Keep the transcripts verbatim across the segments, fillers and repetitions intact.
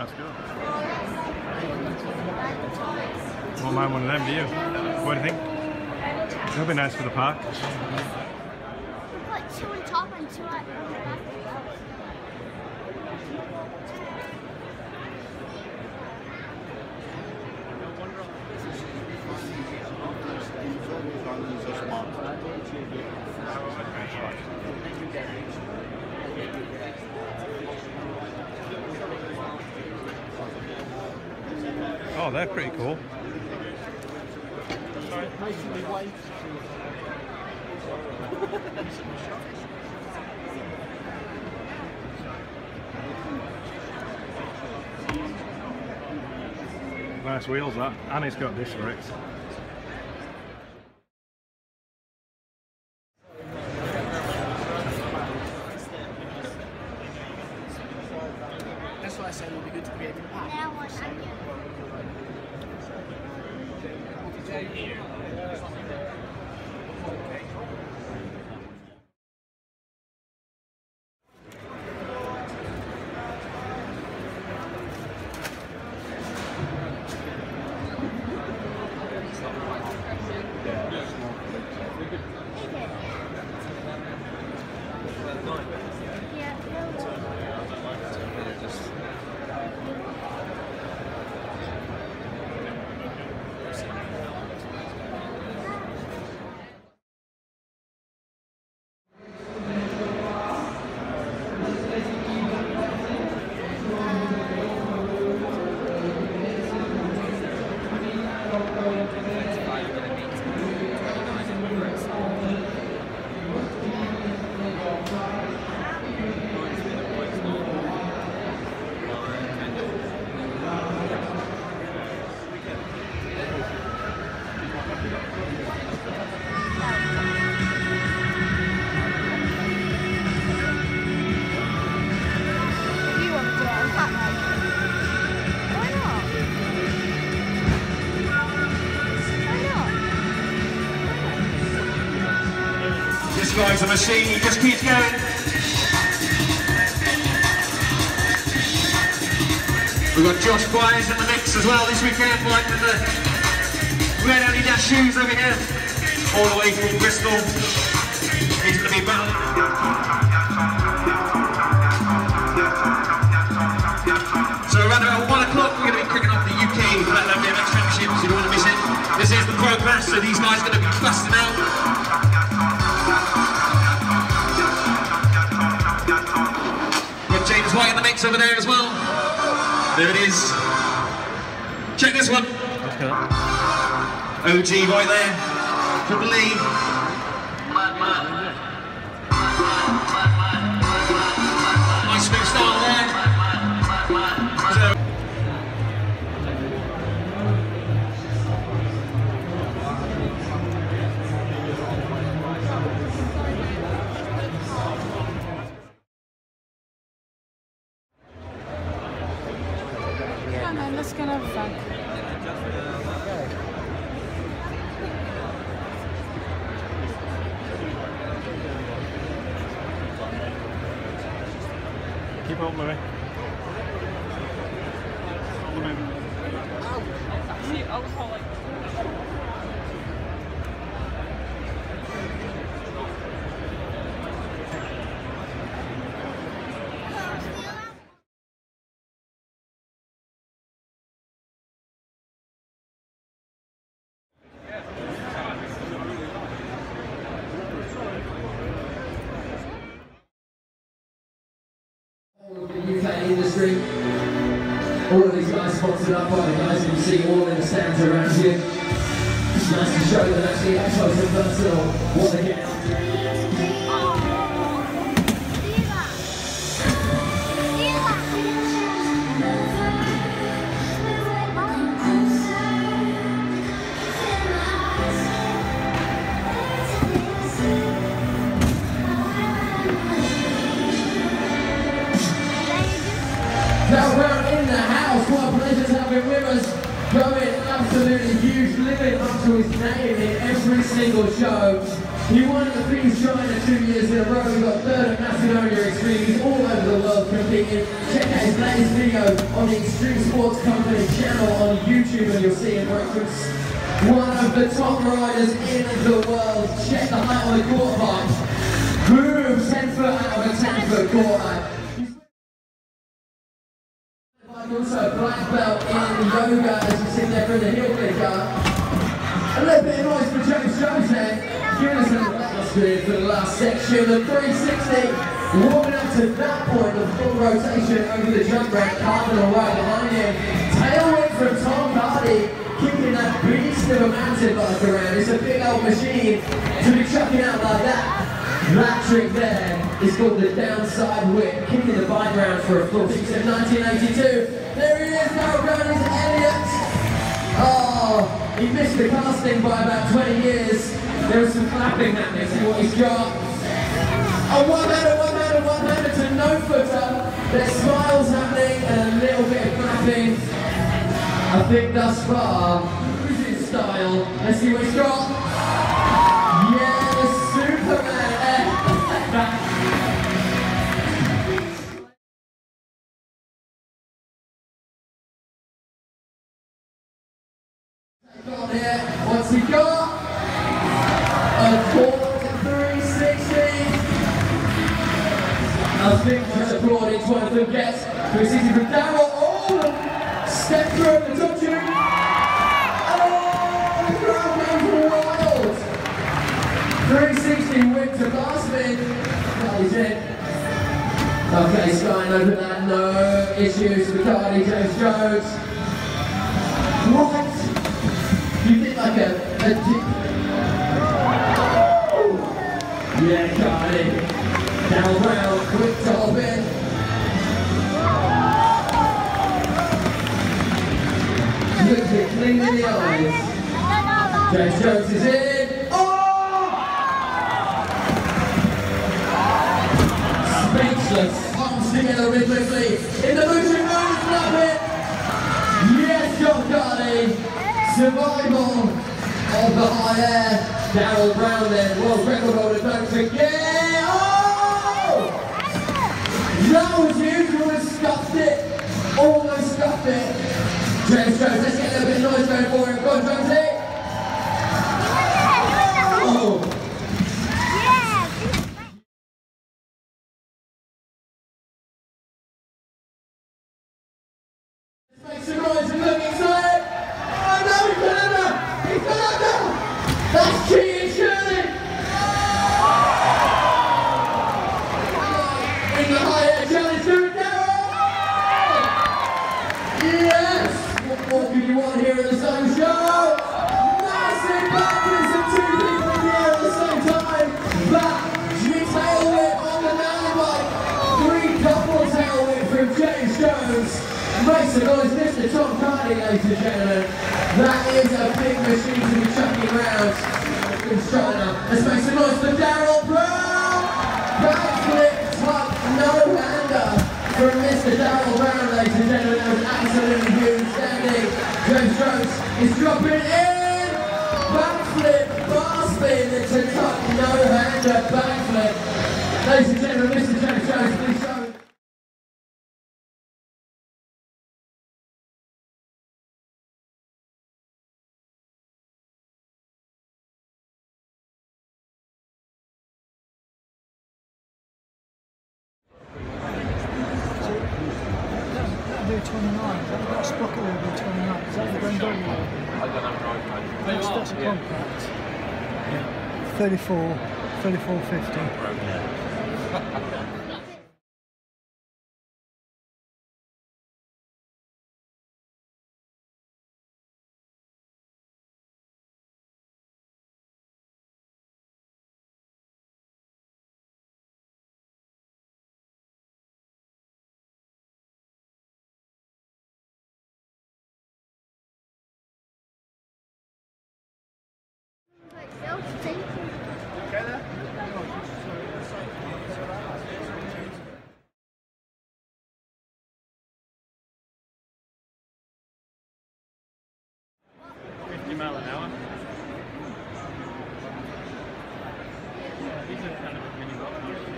That's good. Won't mind one of them, do you? What do you think? It'll be nice for the park. Like two on top and two at the back. Oh, they're pretty cool. Nice wheels that, and it's got disc brakes. That's why I said it would be good to create a pack. Now what should I do? This guy's a machine, he just keeps going. We've got Josh Byers in the mix as well this weekend, like with the red Adidas shoes over here, all the way from Bristol. He's going to be battling. So around about one o'clock we're going to be kicking off the U K Flat Love B M X Championships. You don't want to miss it. This is the Pro Class, so these guys are going to be busting out. Got James White in the mix over there as well. There it is. Check this one. O G right there. Triple E. Nice smooth style there. So let's go and have fun. Keep on moving. See, I was calling. U K industry. All of these guys sponsored up by the guys you see all in the stands around here. It's nice to show that actually up close and personal what they get up to. Now we're in the house, what a pleasure to have him with us. Going absolutely huge, living up to his name in every single show. He won at the Phoenix China two years in a row. He got third at Macedonia Extreme. He's all over the world competing. Check out his latest video on the Extreme Sports Company channel on YouTube and you'll see him reference one of the top riders in the world. Check the height on the quarter height. Boom, ten foot out of a ten foot quarter height. Also black belt in yoga as you see there for the heel clicker. A little bit of noise for James Jones there, giving us a little screen for the last section. The three sixty, warming up to that point, the full rotation over the jump ramp, Cardinal right behind him. Tailwind from Tom Hardy, kicking that beast of a mountain bike around. It's a big old machine to be chucking out like that. That trick there is called the downside whip, kicking the bike round for a full six in nineteen eighty-two. There he is, Darryl Browning's Elliott. Oh. He missed the casting by about twenty years. There was some clapping happening, see what he's got. A one-hander, one-hander, one-hander to no-footer. There's smiles happening and a little bit of clapping. I think thus far, cruising style. Let's see what he's got. Yeah, the Superman. Here, what's he got? A quarter three sixty. I think that's applauding one of them gets. three sixty from Darryl. Oh, step through the top tube. Oh, the crowd goes wild. three sixty whip to Barsman. That is it. Okay, Sky over that. No issues with Cardi James Jones. What? You did like a, a dip. Yeah, got it. Down Brown, quick to hop in. Looks it clean in the eyes. James Jones is in. Oh! Speechless. Arms together rhythmically. In the motion mode, flap it. Yes, John Carney. Survival of the high air. Darryl Brown then, world record holder, don't forget. Oh! That was huge, almost scuffed it. Almost scuffed it. James Jones, let's get a little bit of noise going for him. Go on, Jonesy. Oh! Let's make some noise and look inside. That's cheating, surely! In the high air challenge to Darryl! Yes! What more could you want here at the Cycle Show? Massive backwards and two people in the air at the same time! Back, tail whip on the mountain bike! Three couple tail whip from James Jones! Make some noise, Mister Tom Carney, ladies and gentlemen. That is a big machine to be chucking around in China. Let's make some noise for Darryl Brown! Backflip, tuck, no-hander from Mister Darryl Brown, ladies and gentlemen. That was absolutely huge standing. James Jones is dropping in! Backflip, bar spin, it's a tuck, no-hander, backflip. Ladies and gentlemen, Mister James Jones, please show. twenty-nine, is that that sprocket will be twenty-nine? Is that the Grandon will? I don't know. That's, that's a compact. Yeah. thirty-four, thirty-four fifty. Yeah. Like, they'll take you. These are kind of mini rock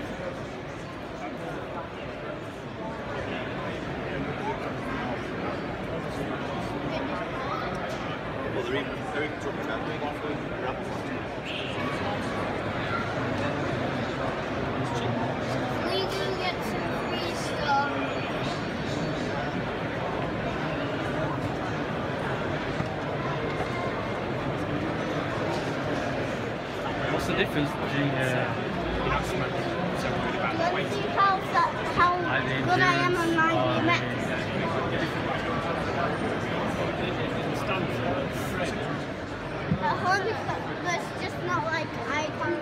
Well, they're even, they're even talking about doing it for gravel. We do get some free stuff. What's the difference between uh, you know, smoking so worried about the Let's weight? see how, that, how Like the good I am on endurance, ninety or meters. A hundred, but it's just not like I can.